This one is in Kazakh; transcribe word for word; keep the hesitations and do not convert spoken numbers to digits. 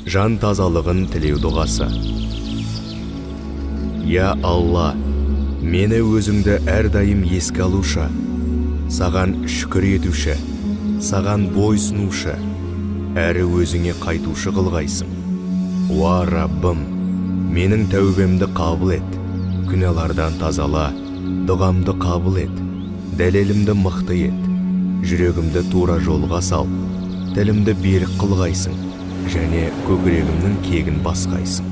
жан тазалығын тілеу дұғасы. Я Алла, мені өзіңді әрдайым еске алушы, саған шүкір етуші, саған бойсынушы, әрі өзіңе қайтушы қылғайсың. Уа Раббым, менің тәубемді қабыл ет, күнәлардан тазала, дұғамды қабыл ет, дәлелімді мықты ет, жүрегімді тура жолға сал, тілімді берік қылғайсың, және көкірегімнің кегін басқайсың.